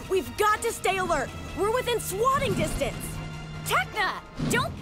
We've got to stay alert. We're within swatting distance. Techna, don't